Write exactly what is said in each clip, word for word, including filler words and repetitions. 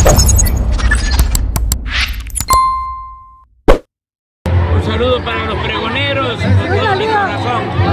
Un saludo para los pregoneros, con todo mi corazón.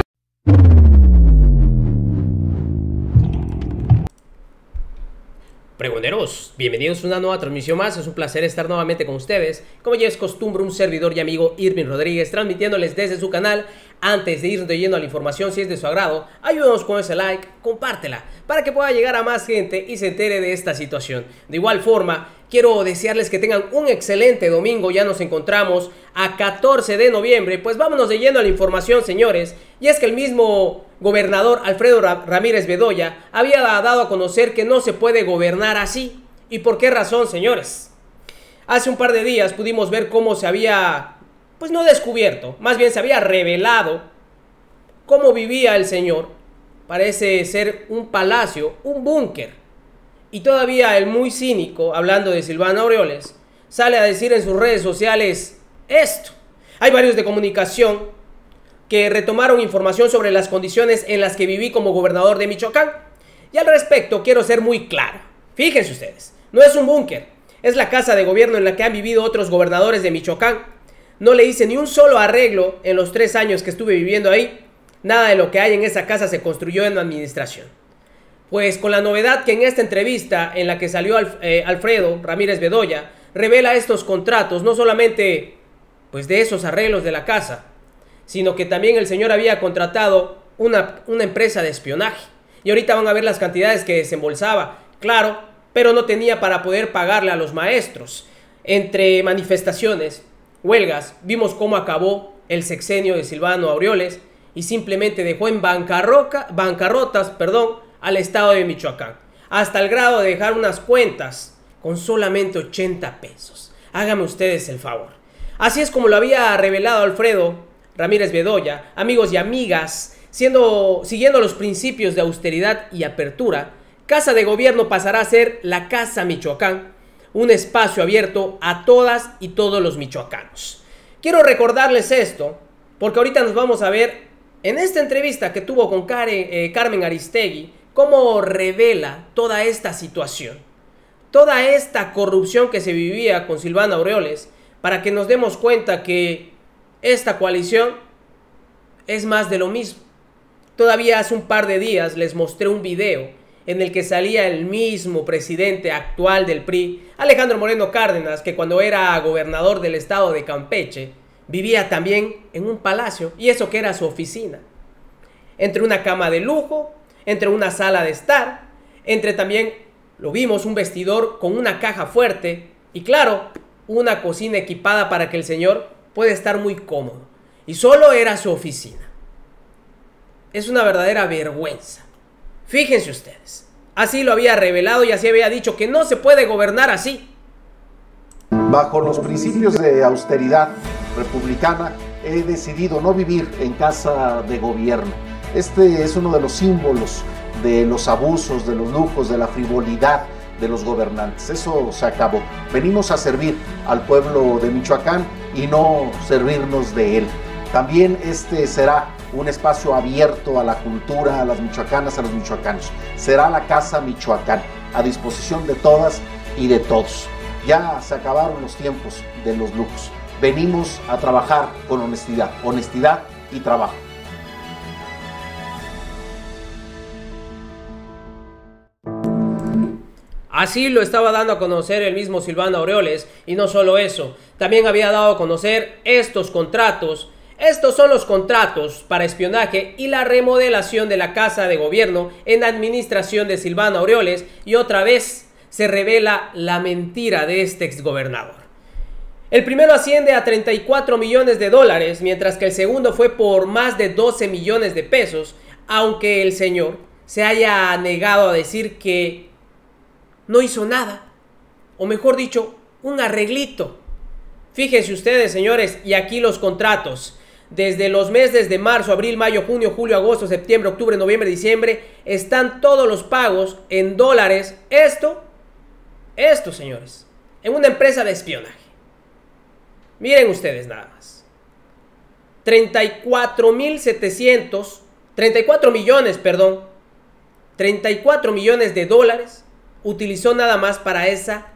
Pregoneros, bienvenidos a una nueva transmisión más. Es un placer estar nuevamente con ustedes. Como ya es costumbre, un servidor y amigo, Irving Rodríguez, transmitiéndoles desde su canal. Antes de ir leyendo a la información, si es de su agrado, ayúdanos con ese like, compártela, para que pueda llegar a más gente y se entere de esta situación. De igual forma, quiero desearles que tengan un excelente domingo. Ya nos encontramos a catorce de noviembre. Pues vámonos de lleno a la información, señores. Y es que el mismo gobernador Alfredo Ramírez Bedoya había dado a conocer que no se puede gobernar así. ¿Y por qué razón, señores? Hace un par de días pudimos ver cómo se había, pues no descubierto, más bien se había revelado cómo vivía el señor. Parece ser un palacio, un búnker. Y todavía el muy cínico, hablando de Silvano Aureoles, sale a decir en sus redes sociales esto. Hay varios de comunicación que retomaron información sobre las condiciones en las que viví como gobernador de Michoacán. Y al respecto quiero ser muy claro. Fíjense ustedes, no es un búnker, es la casa de gobierno en la que han vivido otros gobernadores de Michoacán. No le hice ni un solo arreglo en los tres años que estuve viviendo ahí. Nada de lo que hay en esa casa se construyó en la administración. Pues con la novedad que en esta entrevista en la que salió Alf eh, Alfredo Ramírez Bedoya revela estos contratos, no solamente pues de esos arreglos de la casa, sino que también el señor había contratado una, una empresa de espionaje. Y ahorita van a ver las cantidades que desembolsaba, claro, pero no tenía para poder pagarle a los maestros. Entre manifestaciones, huelgas, vimos cómo acabó el sexenio de Silvano Aureoles y simplemente dejó en bancarrota, bancarrotas perdón, al estado de Michoacán, hasta el grado de dejar unas cuentas con solamente ochenta pesos. Háganme ustedes el favor. Así es como lo había revelado Alfredo Ramírez Bedoya. Amigos y amigas, siendo, siguiendo los principios de austeridad y apertura, Casa de Gobierno pasará a ser la Casa Michoacán, un espacio abierto a todas y todos los michoacanos. Quiero recordarles esto, porque ahorita nos vamos a ver en esta entrevista que tuvo con Karen, eh, Carmen Aristegui, cómo revela toda esta situación, toda esta corrupción que se vivía con Silvano Aureoles, para que nos demos cuenta que esta coalición es más de lo mismo. Todavía hace un par de días les mostré un video en el que salía el mismo presidente actual del P R I, Alejandro Moreno Cárdenas, que cuando era gobernador del estado de Campeche, vivía también en un palacio, y eso que era su oficina. Entre una cama de lujo, entre una sala de estar, entre también, lo vimos, un vestidor con una caja fuerte, y claro, una cocina equipada para que el señor puede estar muy cómodo. Y solo era su oficina. Es una verdadera vergüenza. Fíjense ustedes. Así lo había revelado y así había dicho que no se puede gobernar así. Bajo los principios de austeridad republicana, he decidido no vivir en casa de gobierno. Este es uno de los símbolos de los abusos, de los lujos, de la frivolidad de los gobernantes. Eso se acabó. Venimos a servir al pueblo de Michoacán y no servirnos de él. También este será un espacio abierto a la cultura, a las michoacanas, a los michoacanos. Será la Casa Michoacán, a disposición de todas y de todos. Ya se acabaron los tiempos de los lujos. Venimos a trabajar con honestidad, honestidad y trabajo. Así lo estaba dando a conocer el mismo Silvano Aureoles, y no solo eso, también había dado a conocer estos contratos. Estos son los contratos para espionaje y la remodelación de la Casa de Gobierno en administración de Silvano Aureoles, y otra vez se revela la mentira de este exgobernador. El primero asciende a treinta y cuatro millones de dólares, mientras que el segundo fue por más de doce millones de pesos, aunque el señor se haya negado a decir que no hizo nada, o mejor dicho, un arreglito. Fíjense ustedes, señores, y aquí los contratos. Desde los meses de marzo, abril, mayo, junio, julio, agosto, septiembre, octubre, noviembre, diciembre, están todos los pagos en dólares. Esto, esto, señores, en una empresa de espionaje. Miren ustedes nada más. treinta y cuatro mil setecientos, treinta y cuatro millones, perdón, treinta y cuatro millones de dólares utilizó nada más para esa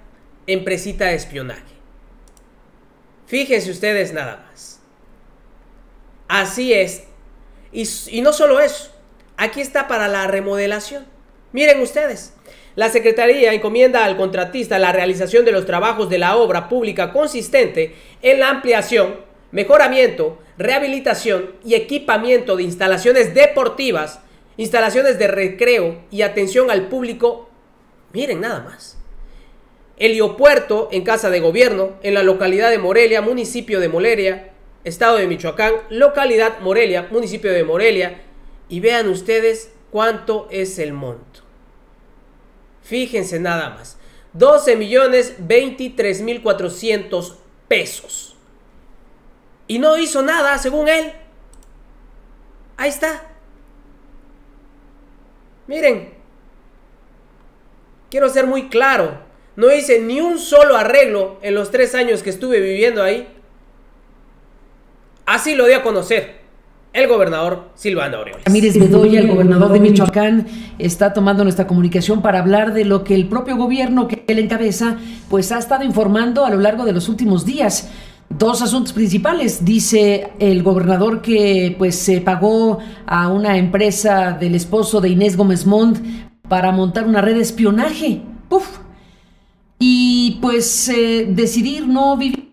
empresita de espionaje. Fíjense ustedes nada más. Así es. Y, y no solo eso. Aquí está para la remodelación. Miren ustedes. La Secretaría encomienda al contratista la realización de los trabajos de la obra pública consistente en la ampliación, mejoramiento, rehabilitación y equipamiento de instalaciones deportivas, instalaciones de recreo y atención al público. Miren nada más. Heliopuerto en Casa de Gobierno, en la localidad de Morelia, municipio de Morelia, estado de Michoacán, localidad Morelia, municipio de Morelia. Y vean ustedes cuánto es el monto. Fíjense nada más. doce millones veintitrés mil cuatrocientos pesos. Y no hizo nada, según él. Ahí está. Miren. Quiero ser muy claro. No hice ni un solo arreglo en los tres años que estuve viviendo ahí. Así lo dio a conocer el gobernador Silvano Aureoles. Ramírez Bedoya, el gobernador de Michoacán, está tomando nuestra comunicación para hablar de lo que el propio gobierno que él encabeza pues ha estado informando a lo largo de los últimos días. Dos asuntos principales. Dice el gobernador que pues se pagó a una empresa del esposo de Inés Gómez Montt para montar una red de espionaje. Uf. Y pues eh, decidir no vivir.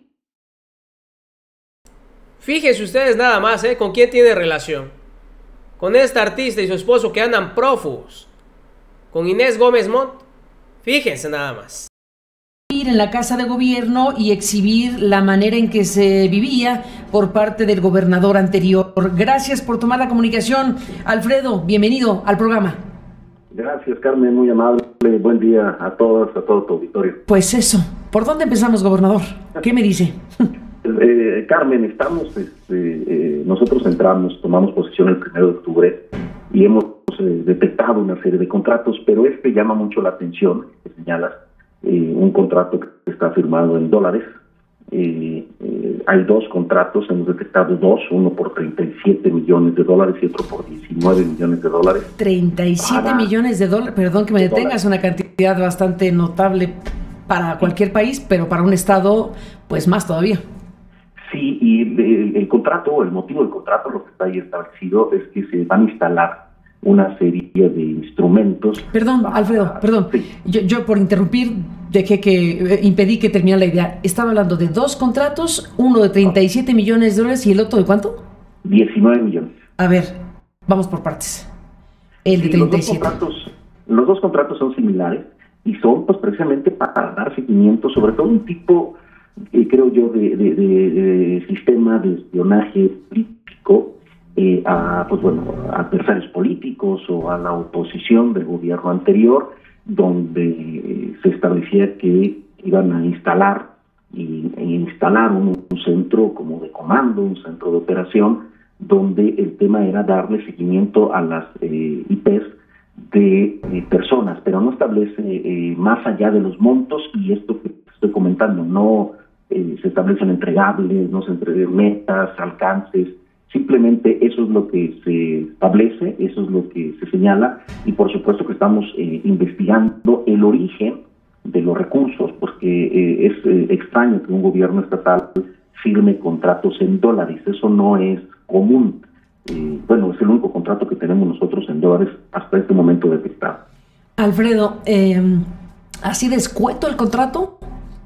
Fíjense ustedes nada más, ¿eh? ¿Con quién tiene relación? Con esta artista y su esposo que andan prófugos. Con Inés Gómez Montt. Fíjense nada más. Ir en la Casa de Gobierno y exhibir la manera en que se vivía por parte del gobernador anterior. Gracias por tomar la comunicación. Alfredo, bienvenido al programa. Gracias, Carmen, muy amable. Buen día a todas, a todo tu auditorio. Pues eso. ¿Por dónde empezamos, gobernador? ¿Qué me dice? Eh, Carmen, estamos, este, eh, nosotros entramos, tomamos posesión el primero de octubre y hemos eh, detectado una serie de contratos, pero este llama mucho la atención, que señalas, eh, un contrato que está firmado en dólares. Eh, eh, hay dos contratos, hemos detectado dos, uno por treinta y siete millones de dólares y otro por diecinueve millones de dólares. treinta y siete millones de dólares, perdón que me detenga, es una cantidad bastante notable para cualquier país, pero para un estado, pues más todavía. Sí, y el, el contrato, el motivo del contrato, lo que está ahí establecido es que se van a instalar una serie de instrumentos. Perdón, para... Alfredo, perdón. Sí. Yo, yo por interrumpir dejé que eh, impedí que terminara la idea. Estaba hablando de dos contratos, uno de treinta y siete millones de dólares y el otro de ¿cuánto? diecinueve millones. A ver, vamos por partes. El de sí, treinta y siete. Los dos contratos, los dos contratos son similares y son pues precisamente para dar seguimiento, sobre todo un tipo, eh, creo yo, de, de, de, de sistema de espionaje político eh, a, pues bueno, a adversarios políticos o a la oposición del gobierno anterior, donde eh, se establecía que iban a instalar y, e instalar un, un centro como de comando, un centro de operación, donde el tema era darle seguimiento a las eh, I Pes de eh, personas, pero no establece eh, más allá de los montos, y esto que estoy comentando, no eh, se establecen entregables, no se entregan metas, alcances, simplemente eso es lo que se establece, eso es lo que se señala, y por supuesto que estamos eh, investigando el origen de los recursos, porque eh, es eh, extraño que un gobierno estatal firme contratos en dólares, eso no es común. Eh, bueno, es el único contrato que tenemos nosotros en dólares hasta este momento detectado. Alfredo, eh, ¿así de escueto el contrato?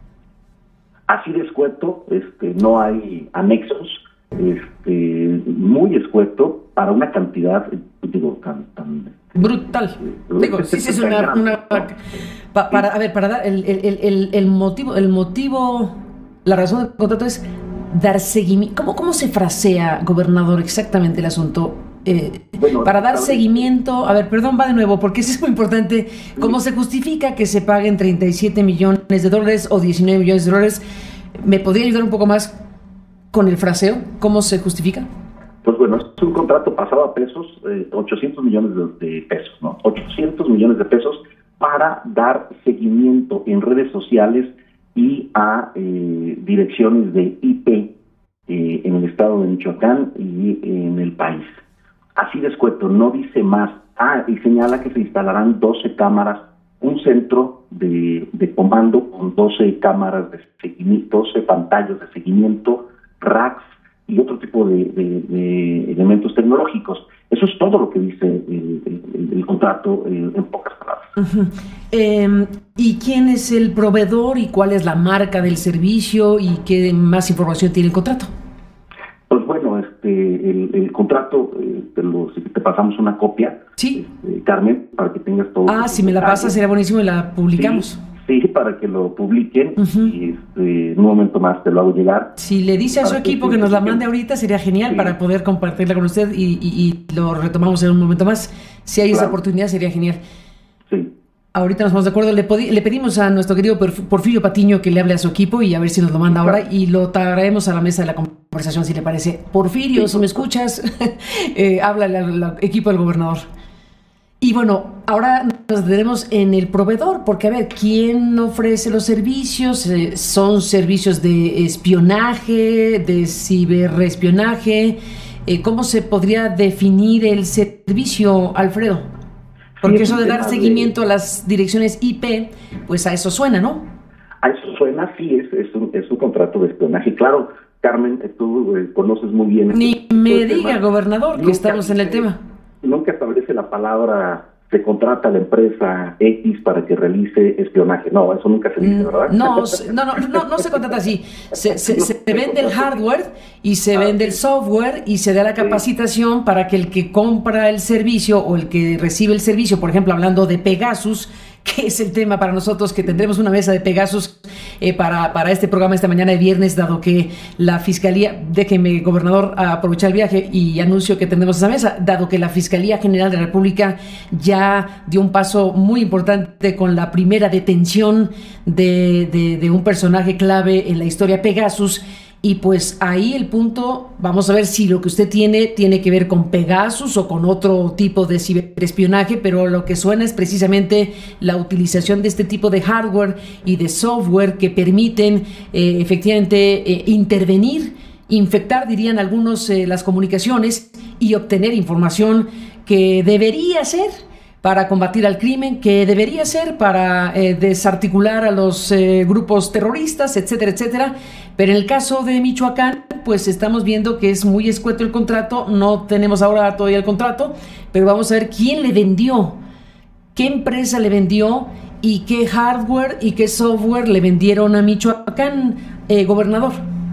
Así de escueto, este, no hay anexos, este, muy escueto para una cantidad, digo, tan... tan brutal. Eh, digo, sí, sí, es una... una pa, para, a ver, para dar el, el, el, el motivo, el motivo, la razón del contrato es dar seguimiento. ¿Cómo, cómo se frasea, gobernador, exactamente el asunto? Eh, bueno, para dar seguimiento, a ver, perdón, va de nuevo, porque eso es muy importante. ¿Cómo se justifica que se paguen treinta y siete millones de dólares o diecinueve millones de dólares? ¿Me podría ayudar un poco más con el fraseo? ¿Cómo se justifica? Pues bueno, es un contrato pasado a pesos, eh, ochocientos millones de, de pesos, ¿no? ochocientos millones de pesos para dar seguimiento en redes sociales y a eh, direcciones de I P eh, en el estado de Michoacán y en el país. Así de escueto, no dice más. Ah, y señala que se instalarán doce cámaras un centro de, de comando con doce cámaras de seguimiento, doce pantallas de seguimiento, racks y otro tipo de, de, de elementos tecnológicos. Eso es todo lo que dice el, el, el contrato eh, en pocas palabras. Uh-huh. Eh, ¿Y quién es el proveedor y cuál es la marca del servicio y qué más información tiene el contrato? Pues bueno, este, el, el contrato, eh, te, lo, te pasamos una copia, sí, este, Carmen, para que tengas todo. Ah, si me la pasas sería buenísimo y la publicamos. Sí, sí, para que lo publiquen uh-huh. y este, en un momento más te lo hago llegar. Si le dice a su equipo que, que nos la mande ahorita sería genial sí. para poder compartirla con usted y, y, y lo retomamos en un momento más. Si hay claro. esa oportunidad sería genial. Sí. Ahorita nos ponemos de acuerdo, le, podi- le pedimos a nuestro querido Porfirio Patiño que le hable a su equipo y a ver si nos lo manda claro. ahora y lo traemos a la mesa de la conversación si le parece. Porfirio, sí, si me escuchas, eh, habla al equipo del gobernador. Y bueno, ahora nos detenemos en el proveedor, porque a ver, ¿quién ofrece los servicios? Eh, ¿Son servicios de espionaje, de ciberespionaje? Eh, ¿Cómo se podría definir el servicio, Alfredo? Porque sí, eso de dar seguimiento de... a las direcciones I P, pues a eso suena, ¿no? A eso suena, sí, es, es, un, es un contrato de espionaje. Claro, Carmen, tú eh, conoces muy bien... Ni me diga, tema. Gobernador, que nunca estamos en el tema. Nunca establece la palabra... se contrata a la empresa X para que realice espionaje. No, eso nunca se dice, ¿verdad? No, no, no, no, no se contrata así. Se, se, se vende el hardware y se ah, vende el software y se da la capacitación sí. para que el que compra el servicio o el que recibe el servicio, por ejemplo, hablando de Pegasus, que es el tema para nosotros, que tendremos una mesa de Pegasus eh, para, para este programa esta mañana de viernes, dado que la Fiscalía, déjeme, gobernador, aprovechar el viaje y anuncio que tendremos esa mesa, dado que la Fiscalía General de la República ya dio un paso muy importante con la primera detención de, de, de un personaje clave en la historia Pegasus. Y pues ahí el punto, vamos a ver si lo que usted tiene tiene que ver con Pegasus o con otro tipo de ciberespionaje, pero lo que suena es precisamente la utilización de este tipo de hardware y de software que permiten eh, efectivamente eh, intervenir, infectar, dirían algunos, eh, las comunicaciones y obtener información que debería ser para combatir al crimen, que debería ser para eh, desarticular a los eh, grupos terroristas, etcétera, etcétera. Pero en el caso de Michoacán, pues estamos viendo que es muy escueto el contrato, no tenemos ahora todavía el contrato, pero vamos a ver quién le vendió, qué empresa le vendió y qué hardware y qué software le vendieron a Michoacán, eh, gobernador.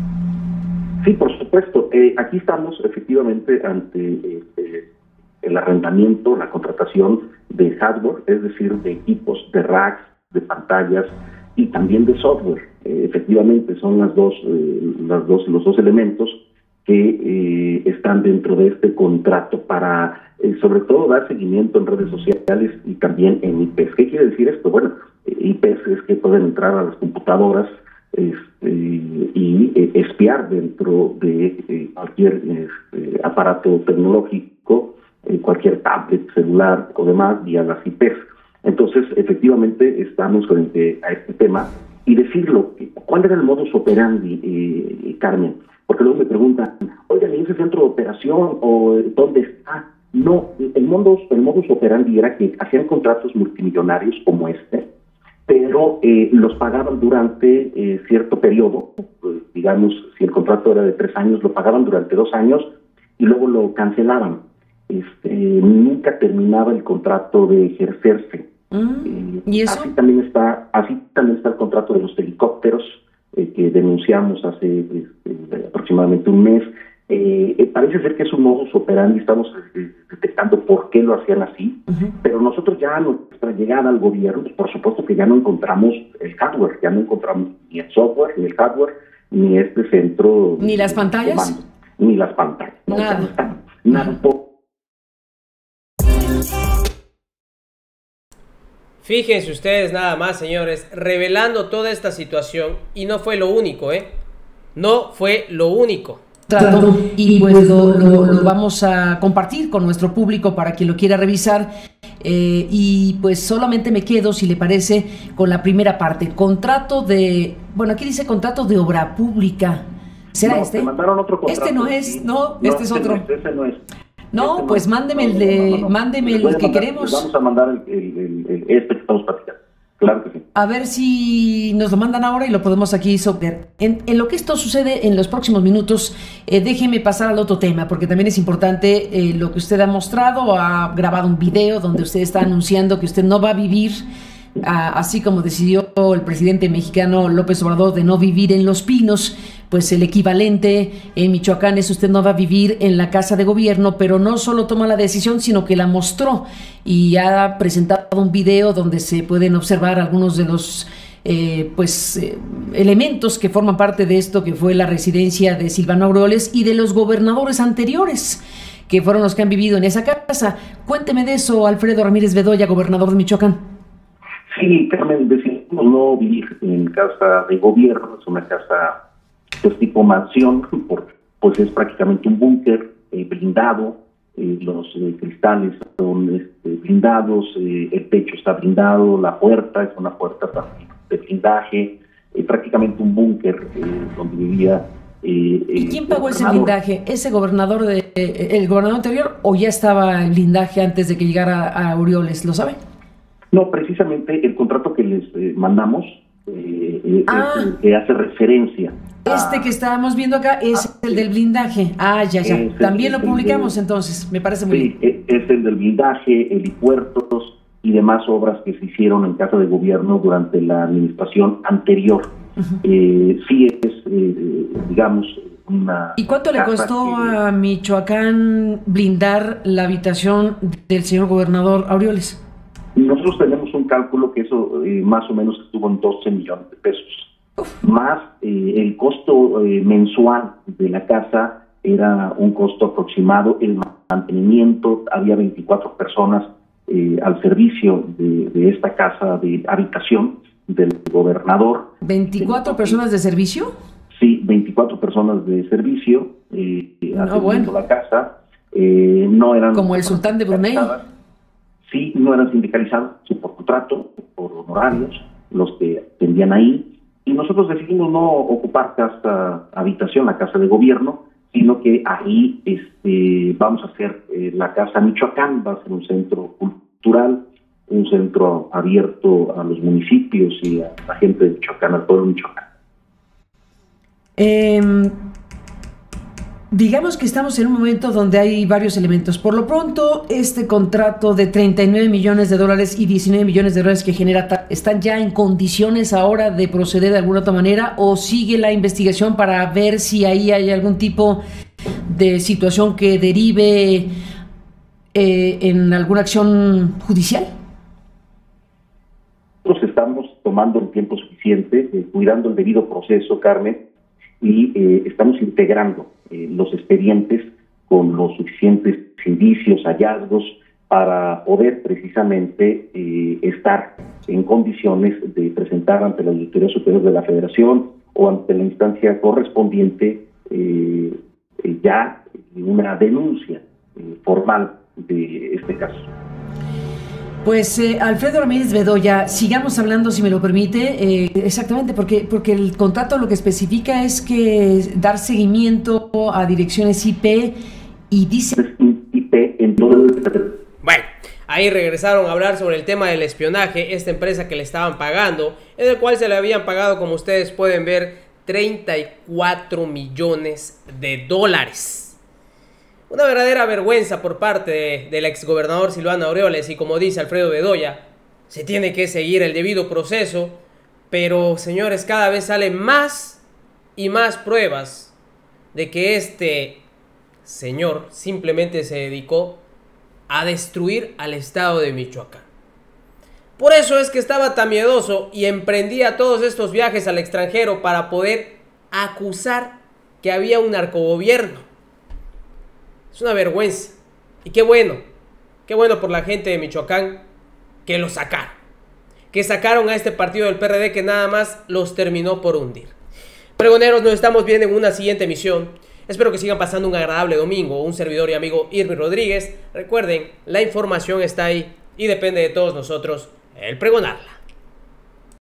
Sí, por supuesto. Eh, aquí estamos efectivamente ante eh, el arrendamiento, la contratación de hardware, es decir, de equipos, de racks, de pantallas y también de software. Eh, efectivamente son las dos, eh, las dos, los dos elementos que eh, están dentro de este contrato para, eh, sobre todo, dar seguimiento en redes sociales y también en I Pes. ¿Qué quiere decir esto? Bueno, eh, I Pes es que pueden entrar a las computadoras este, y eh, espiar dentro de eh, cualquier este, aparato tecnológico, cualquier tablet, celular o demás vía las I Pes. Entonces, efectivamente, estamos frente a este tema y decirlo, ¿cuál era el modus operandi, eh, Carmen? Porque luego me preguntan, oigan, ¿y ese centro de operación o dónde está? No, el modus, el modus operandi era que hacían contratos multimillonarios como este, pero eh, los pagaban durante eh, cierto periodo, pues, digamos, si el contrato era de tres años, lo pagaban durante dos años y luego lo cancelaban. Este, nunca terminaba el contrato de ejercerse. Mm, ¿Y eso? Así también está, así también está el contrato de los helicópteros eh, que denunciamos hace este, aproximadamente un mes. Eh, eh, parece ser que es un modus operandi, estamos eh, detectando por qué lo hacían así, uh-huh. pero nosotros ya a nuestra llegada al gobierno, pues por supuesto que ya no encontramos el hardware, ya no encontramos ni el software, ni el hardware, ni este centro. ¿Ni las pantallas? Mando, ni las pantallas. No, nada. No está, nada. Uh-huh. Fíjense ustedes nada más, señores, revelando toda esta situación, y no fue lo único, ¿eh? No fue lo único. Y pues lo, lo, lo vamos a compartir con nuestro público para quien lo quiera revisar. Eh, y pues solamente me quedo, si le parece, con la primera parte. Contrato de, bueno, aquí dice contrato de obra pública. ¿Será no, este? Te mandaron otro contrato. Este no es, sí. no, no, este es otro. No es, ese no es. No, este pues no, mándeme no, el de, no, no, no. mándeme Les voy el a que mandar- queremos. les vamos a mandar el, el, el, el- este que estamos platicando. Claro que sí. A ver si nos lo mandan ahora y lo podemos aquí ver. En, en lo que esto sucede en los próximos minutos, eh, déjeme pasar al otro tema, porque también es importante eh, lo que usted ha mostrado. Ha grabado un video donde usted está anunciando que usted no va a vivir, ah, así como decidió el presidente mexicano López Obrador de no vivir en Los Pinos, pues el equivalente en Michoacán es usted no va a vivir en la casa de gobierno, pero no solo toma la decisión, sino que la mostró y ha presentado un video donde se pueden observar algunos de los eh, pues eh, elementos que forman parte de esto que fue la residencia de Silvano Aureoles y de los gobernadores anteriores que fueron los que han vivido en esa casa. Cuénteme de eso, Alfredo Ramírez Bedoya, gobernador de Michoacán. Sí, Carmen, decidimos no vivir en casa de gobierno, es una casa pues tipo mansión, porque pues es prácticamente un búnker eh, blindado, eh, los eh, cristales son este, blindados, eh, el techo está blindado, la puerta es una puerta también de blindaje, eh, prácticamente un búnker eh, donde vivía. Eh, ¿Y quién pagó ese gobernador. blindaje? ¿Ese gobernador, de, eh, el gobernador anterior, o ya estaba el blindaje antes de que llegara a Aureoles? ¿Lo sabe? No, precisamente el contrato que les eh, mandamos eh, eh, Ah. es el que hace referencia. Este a- que estábamos viendo acá es el del blindaje. Ah, ya, ya. Es el- También lo el publicamos de- entonces. Me parece muy Sí, bien. e- es el del blindaje, helipuertos y demás obras que se hicieron en casa de gobierno durante la administración anterior. Eh, sí es, eh, digamos, una... ¿Y cuánto le casa costó que- a Michoacán blindar la habitación del señor gobernador Aureoles? Nosotros tenemos un cálculo que eso eh, más o menos estuvo en doce millones de pesos. Más eh, el costo eh, mensual de la casa era un costo aproximado, el mantenimiento, había veinticuatro personas eh, al servicio de, de esta casa de habitación del gobernador. ¿veinticuatro Entonces, personas de servicio? Sí, veinticuatro personas de servicio eh, No, atendiendo bueno. la casa. Eh, no eran Como el sultán de Brunei. sindicalizadas. Sí, no eran sindicalizados, sí, por contrato, por honorarios, los que atendían ahí. Y nosotros decidimos no ocupar casa, habitación, la casa de gobierno, sino que ahí este, vamos a hacer eh, la casa Michoacán, va a ser un centro cultural, un centro abierto a los municipios y a la gente de Michoacán, al pueblo de Michoacán. Eh, digamos que estamos en un momento donde hay varios elementos. Por lo pronto, este contrato de treinta y nueve millones de dólares y diecinueve millones de dólares que genera, ta- ¿están ya en condiciones ahora de proceder de alguna otra manera o sigue la investigación para ver si ahí hay algún tipo de situación que derive eh, en alguna acción judicial? Nosotros estamos tomando el tiempo suficiente, eh, cuidando el debido proceso, Carmen, y eh, estamos integrando eh, los expedientes con los suficientes indicios, hallazgos, para poder precisamente eh, estar en condiciones de presentar ante la Auditoría Superior de la Federación o ante la instancia correspondiente eh, eh, ya una denuncia eh, formal de este caso. Pues eh, Alfredo Ramírez Bedoya, sigamos hablando, si me lo permite, eh, exactamente, porque, porque el contrato lo que especifica es que dar seguimiento a direcciones I P y dice... Es I P en todo el... Bueno, ahí regresaron a hablar sobre el tema del espionaje, esta empresa que le estaban pagando, en el cual se le habían pagado, como ustedes pueden ver, treinta y cuatro millones de dólares. Una verdadera vergüenza por parte de, del exgobernador Silvano Aureoles, y como dice Alfredo Bedoya, se tiene que seguir el debido proceso, pero señores, cada vez salen más y más pruebas de que este señor simplemente se dedicó a destruir al estado de Michoacán. Por eso es que estaba tan miedoso y emprendía todos estos viajes al extranjero para poder acusar que había un narcogobierno. Es una vergüenza. Y qué bueno, qué bueno por la gente de Michoacán que lo sacaron. Que sacaron a este partido del P R D que nada más los terminó por hundir. Pregoneros, nos estamos viendo en una siguiente emisión. Espero que sigan pasando un agradable domingo. Un servidor y amigo Irving Rodríguez. Recuerden, la información está ahí y depende de todos nosotros el pregonarla.